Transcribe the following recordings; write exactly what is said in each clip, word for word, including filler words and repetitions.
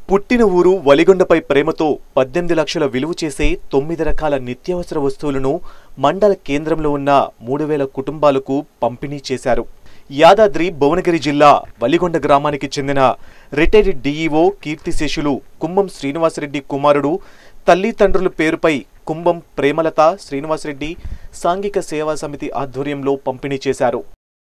పుట్టిన ఊరు వలిగొండపై ప్రేమతో పద్దెనిమిది లక్షల విలువ చేసే తొమ్మిది రకాల నిత్యావసర వస్తువులను మండల కేంద్రంలో ఉన్న మూడు వేల కుటుంబాలకు పంపిణీ చేశారు. యాదాద్రి భువనగిరి జిల్లా వలిగొండ గ్రామానికి చెందిన రిటైర్డ్ డీఈఓ కీర్తిశేషులు కుంభం శ్రీనివాసరెడ్డి కుమారుడు తల్లిదండ్రుల పేరుపై కుంభం ప్రేమలత శ్రీనివాసరెడ్డి సాంఘిక సేవా సమితి ఆధ్వర్యంలో పంపిణీ చేశారు.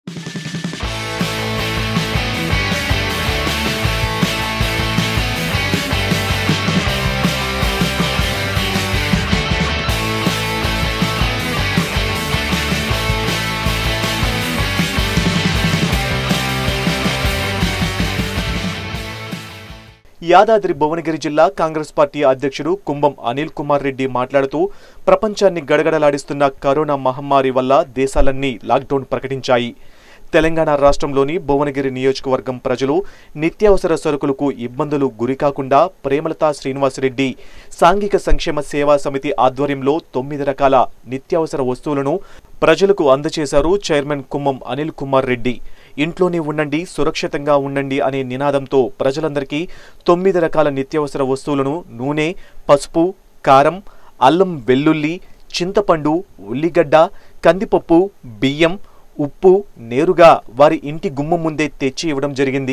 యాదాద్రి భువనగిరి జిల్లా కాంగ్రెస్ పార్టీ అధ్యక్షుడు కుంభం అనిల్ కుమార్ రెడ్డి మాట్లాడుతూ ప్రపంచాన్ని గడగడలాడిస్తున్న కరోనా మహమ్మారి వల్ల దేశాలన్నీ లాక్డౌన్ ప్రకటించాయి. తెలంగాణ రాష్ట్రంలోని భువనగిరి నియోజకవర్గం ప్రజలు నిత్యావసర సరుకులకు ఇబ్బందులు గురికాకుండా ప్రేమలత శ్రీనివాసరెడ్డి సాంఘిక సంక్షేమ సేవా సమితి ఆధ్వర్యంలో తొమ్మిది రకాల నిత్యావసర వస్తువులను ప్రజలకు అందజేశారు. చైర్మన్ కుంభం అనిల్ కుమార్ రెడ్డి ఇంట్లోనే ఉండండి, సురక్షితంగా ఉండండి అనే నినాదంతో ప్రజలందరికీ తొమ్మిది రకాల నిత్యావసర వస్తువులను నూనె, పసుపు, కారం, అల్లం వెల్లుల్లి, చింతపండు, ఉల్లిగడ్డ, కందిపప్పు, బియ్యం, ఉప్పు నేరుగా వారి ఇంటి గుమ్మం ముందే తెచ్చి ఇవ్వడం జరిగింది.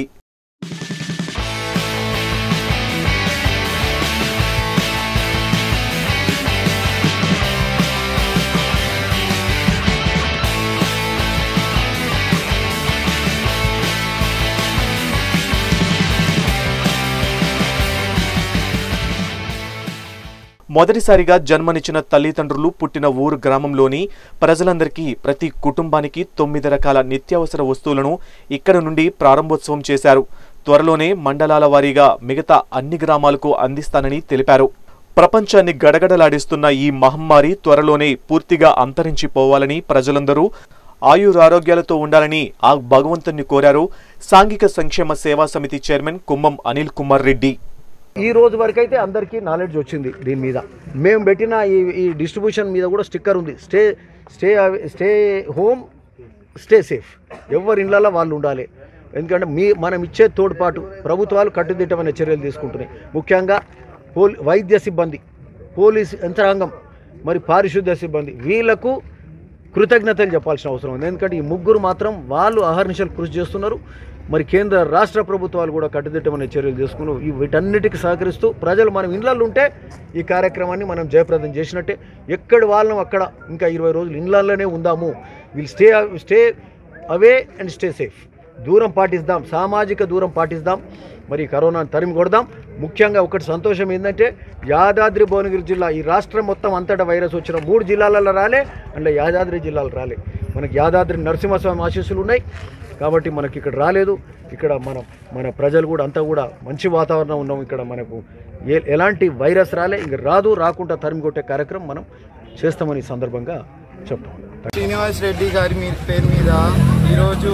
మొదటిసారిగా జన్మనిచ్చిన తల్లిదండ్రులు పుట్టిన ఊరు గ్రామంలోని ప్రజలందరికీ ప్రతి కుటుంబానికి తొమ్మిది రకాల నిత్యావసర వస్తువులను ఇక్కడ నుండి ప్రారంభోత్సవం చేశారు. త్వరలోనే మండలాల వారీగా మిగతా అన్ని గ్రామాలకు అందిస్తానని తెలిపారు. ప్రపంచాన్ని గడగడలాడిస్తున్న ఈ మహమ్మారి త్వరలోనే పూర్తిగా అంతరించిపోవాలని ప్రజలందరూ ఆయురారోగ్యాలతో ఉండాలని ఆ భగవంతుని కోరారు. సాంఘిక సంక్షేమ సేవా సమితి చైర్మన్ కుంభం అనిల్ కుమార్ రెడ్డి ఈ రోజు వరకు అయితే అందరికీ నాలెడ్జ్ వచ్చింది. దీని మీద మేము పెట్టిన ఈ ఈ డిస్ట్రిబ్యూషన్ మీద కూడా స్టిక్కర్ ఉంది. Stay stay stay home, stay safe. ఎవరి ఇళ్లలో వాళ్ళు ఉండాలి. ఎందుకంటే మీ మనం ఇచ్చే తోడ్పాటు ప్రభుత్వాలు కట్టుదిట్టమైన చర్యలు తీసుకుంటున్నాయి. ముఖ్యంగా పోల్ వైద్య సిబ్బంది, పోలీస్ యంత్రాంగం, మరి పారిశుద్ధ్య సిబ్బంది వీళ్లకు కృతజ్ఞతలు చెప్పాల్సిన అవసరం ఉంది. ఎందుకంటే ఈ ముగ్గురు మాత్రం వాళ్ళు అహర్నిశలు కృషి చేస్తున్నారు. మరి కేంద్ర రాష్ట్ర ప్రభుత్వాలు కూడా కట్టుదిట్టమైన చర్యలు తీసుకుని వీటన్నిటికీ సహకరిస్తూ ప్రజలు మనం ఇళ్లలో ఉంటే ఈ కార్యక్రమాన్ని మనం జయప్రదం చేసినట్టే. ఎక్కడ వాళ్ళం అక్కడ ఇంకా ఇరవై రోజులు ఇళ్లలోనే ఉందాము. Will stay stay away and stay safe. దూరం పాటిస్తాం, సామాజిక దూరం పాటిస్తాం. మరి కరోనాను తరిమి కొడదాం. ముఖ్యంగా ఒకటి సంతోషం ఏంటంటే యాదాద్రి భువనగిరి జిల్లా ఈ రాష్ట్రం మొత్తం అంతటా వైరస్ వచ్చిన మూడు జిల్లాలలో రాలే, అంటే యాదాద్రి జిల్లాలో రాలే. మనకి యాదాద్రి నరసింహస్వామి ఆశీస్సులు ఉన్నాయి కాబట్టి మనకి ఇక్కడ రాలేదు. ఇక్కడ మనం మన ప్రజలు కూడా అంతా కూడా మంచి వాతావరణం ఉన్నాం. ఇక్కడ మనకు ఏ ఎలాంటి వైరస్ రాలే, ఇంక రాదు, రాకుండా తరిమి కొట్టే కార్యక్రమం మనం చేస్తామని సందర్భంగా చెప్తాం. శ్రీనివాస్ రెడ్డి గారి మీ పేరు మీద ఈరోజు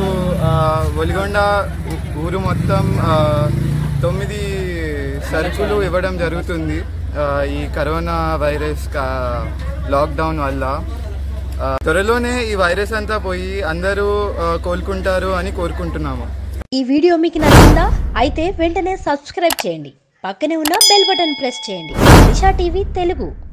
వలిగొండ ఊరు మొత్తం తొమ్మిది సరుకులు ఇవ్వడం జరుగుతుంది. ఈ కరోనా వైరస్ లాక్డౌన్ వల్ల త్వరలోనే ఈ వైరస్ అంతా పోయి అందరూ కోలుకుంటారు అని కోరుకుంటున్నాము. ఈ వీడియో మీకు నచ్చిందా? అయితే వెంటనే సబ్స్క్రైబ్ చేయండి. పక్కనే ఉన్న బెల్ బటన్ ప్రెస్ చేయండి. దిశా టీవీ తెలుగు.